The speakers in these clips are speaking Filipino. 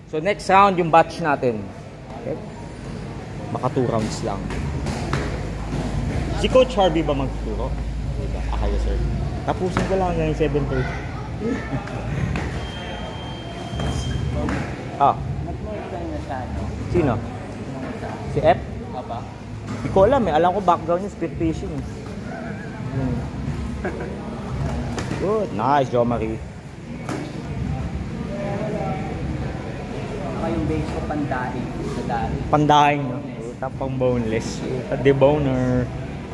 So next round yung batch natin. Okay? Baka 2 rounds lang. Si Coach Harvey ba magtuturo? Diba? Akala sir. Tapusin ko lang ngayon 7:30. Sino? Si F? Hindi ko alam eh. Alam ko background niya speed fishing. Good. Nice, Jo Marie. Yung base ko pandaing. Pandaing, no? Tapang boneless. Deboner.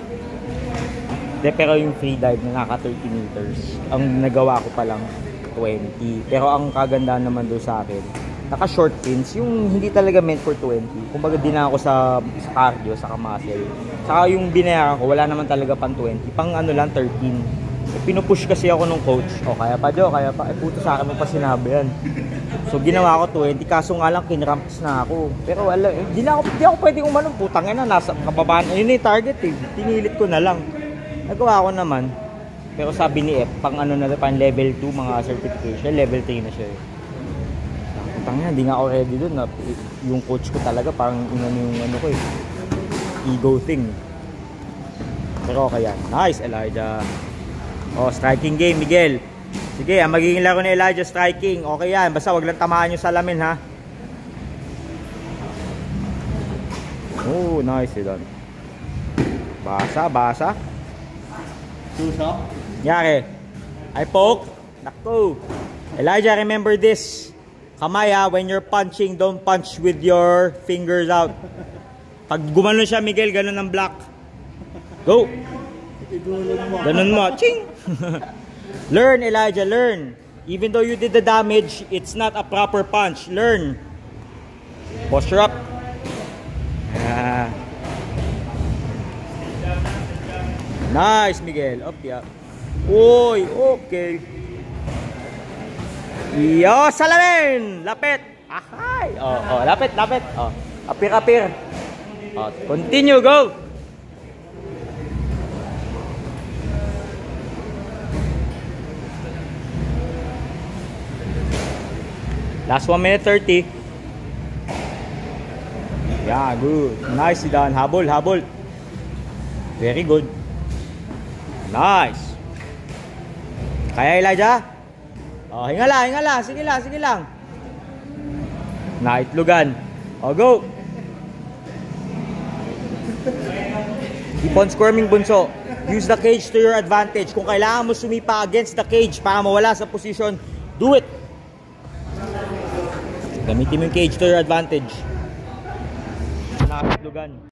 Pero yung free dive na naka 30 meters, ang nagawa ko pa lang 20. Pero ang kagandahan naman doon sa akin, naka short fins, yung hindi talaga meant for 20. Kumbaga din ako sa cardio, sa muscle. Saka yung binayaran ko, wala naman talaga pang 20. Pang ano lang, 13. Pinupush kasi ako nung coach. O, kaya pa Jo, kaya pa. Puto sa akin mo pa sinabi yan. So, ginawa ko 20. Kaso nga lang, kinramps na ako. Pero wala, di ako pwedeng umanong. Putang ina, nasa kababaan. Yun yung target eh. Tinilit ko na lang. Nagawa ko naman. Pero sabi ni F, pang ano na, pang level 2, mga certification. Level 3 na siya eh. Putang ina, hindi nga ako ready dun. Yung coach ko talaga, parang yung ano ko eh. Ego thing. Pero okay yan. Nice, Elijah. Oh, striking game, Miguel. Sige, ang magiging laro ni Elijah, striking. Okay yan, basta wag lang tamaan yung salamin, ha. Oh, nice, Don. Basa. Suso? Yari. I poke. Nakto. Elijah, remember this. Kamay, ha, when you're punching, don't punch with your fingers out. Pag gumano siya, Miguel, ganun ang block. Go. Ganun mo. Ching! Learn, Elijah, learn. Even though you did the damage, it's not a proper punch. Learn. Posture up. Nice, Miguel. Up, yeah. Uy, okay. Yo, salamin! Lapit! Ahay! Oh, lapit. Oh, apir. Oh, continue, go! Last 1 minute 30. Yeah, good. Nice, Don. Habol. Very good. Nice. Kaya, Elijah? Oh, hinga lang. Sige lang. Naitlugan. Oh, go. Keep on squirming, bunso. Use the cage to your advantage. Kung kailangan mo sumipa against the cage para mawala sa position, do it. Gamitin mo yung cage to your advantage. Nakakatlugan.